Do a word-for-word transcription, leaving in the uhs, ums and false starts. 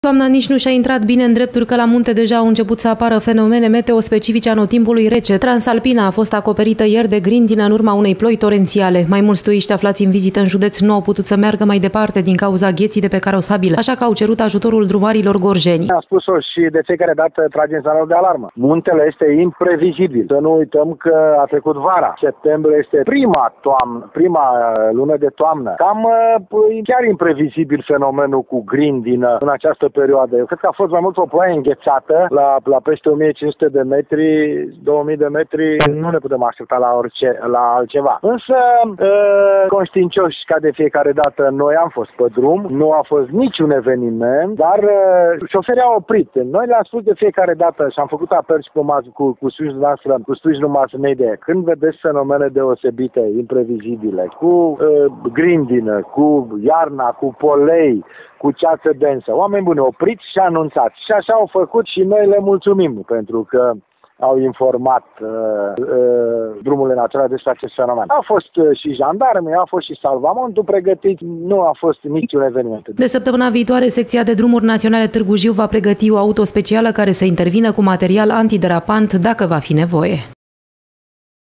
Toamna nici nu și-a intrat bine în drepturi că la munte deja au început să apară fenomene meteo-specifice anotimpului rece. Transalpina a fost acoperită ieri de grindină în urma unei ploi torențiale. Mai mulți turiști aflați în vizită în județ nu au putut să meargă mai departe din cauza gheții de pe carosabil, așa că au cerut ajutorul drumarilor gorjeni. Am spus-o și de fiecare dată tragem semnalul de alarmă. Muntele este imprevizibil. Să nu uităm că a trecut vara. Septembrie este prima toamnă, prima lună de toamnă. Cam chiar imprevizibil fenomenul cu grindină în această perioadă. Eu cred că a fost mai mult o ploaie înghețată la, la peste o mie cinci sute de metri, două mii de metri, nu ne putem aștepta la orice, la altceva. Însă, conștiincioși ca de fiecare dată, noi am fost pe drum, nu a fost niciun eveniment, dar șoferii au oprit. Noi le-am spus de fiecare dată și am făcut apel și cu, cu, cu sprijinul noastră, cu sprijinul mass media. Când vedeți fenomene deosebite, imprevizibile, cu uh, grindină, cu iarna, cu polei, cu ceață densă, oameni buni, opriți și anunțați. Și așa au făcut și noi le mulțumim pentru că au informat uh, uh, drumurile naționale despre acest fenomen. A fost uh, și jandarmi, a fost și salvamentul pregătit, nu a fost niciun eveniment. De săptămâna viitoare, secția de drumuri naționale Târgu Jiu va pregăti o auto specială care să intervină cu material antiderapant dacă va fi nevoie.